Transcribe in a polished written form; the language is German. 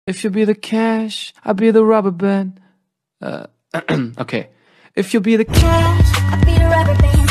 If you be the cash, I'll be the rubber band. Okay. If you be the cash, I'll be the rubber band.